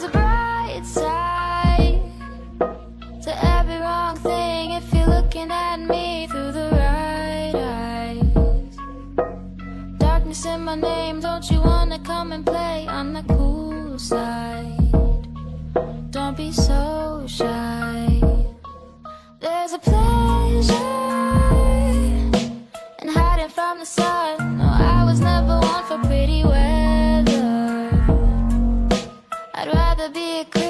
There's a bright side to every wrong thing if you're looking at me through the right eyes. Darkness in my name, don't you wanna come and play on the cool side? Don't be so shy. There's a pleasure in hiding from the sun. No, I was never one for pretty weather. I'd rather be a